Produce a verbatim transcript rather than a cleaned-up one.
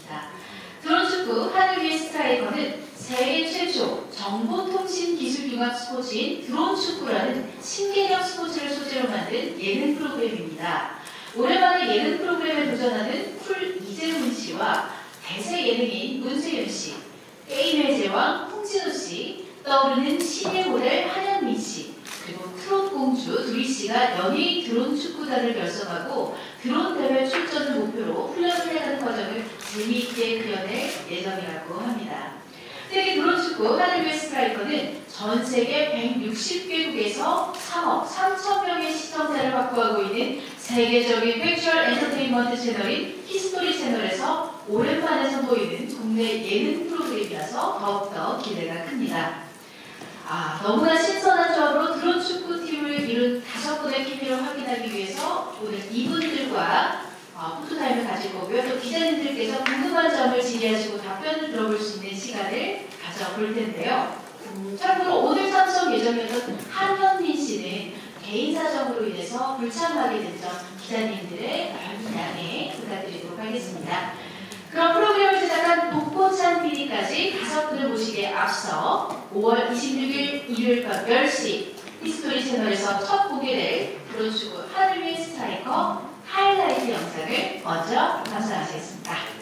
하겠습니다. 드론축구 하늘 위의 스트라이커는 세계 최초 정보통신기술융합 스포츠인 드론축구라는 신개념 스포츠를 소재로 만든 예능 프로그램입니다. 오랜만에 예능 프로그램에 도전하는 쿨 이재훈 씨와 대세 예능인 문세윤 씨, 게임의 제왕 홍진호 씨, 떠오르는 신예 모델 한현민 씨, 그리고 트롯 공주 두리 씨가 연예인 드론 축구단을 결성하고 드론 대회 출전을 목표로 훈련을 해가는 과정을 재미있게 그려낼 예정이라고 합니다. 세계 드론 축구 하늘 위의 스트라이커는 전 세계 백육십 개국에서 삼억 삼천 명의 시청자를 확보하고 있는 세계적인 팩츄얼 엔터테인먼트 채널인 히스토리 채널에서 오랜만에 선보이는 국내 예능 프로그램이라서 더욱더 기대가 큽니다. 아, 너무나 신선한 조합으로 드론 축구팀을 이룬 다섯 분의 케미를 확인하기 위해서 오늘 이분들과 어, 포토타임을 가질 거고요. 또 기자님들께서 궁금한 점을 질의하시고 답변을 들어볼 수 있는 시간을 가져볼 텐데요. 음, 참고로 오늘 참석 예정이었던 한현민 씨는 개인 사정으로 인해서 불참하게 된 점 기자님들의 넓은 양해 부탁드리도록 하겠습니다. 그럼 프로그램을 제작한 독보찬 피디까지 다섯 분을 모시기에 앞서 오월 이십육일 일요일 밤 열 시 히스토리 채널에서 첫 공개될 드론축구 하늘 위의 스트라이커 하이라이트 영상을 먼저 감상하시겠습니다.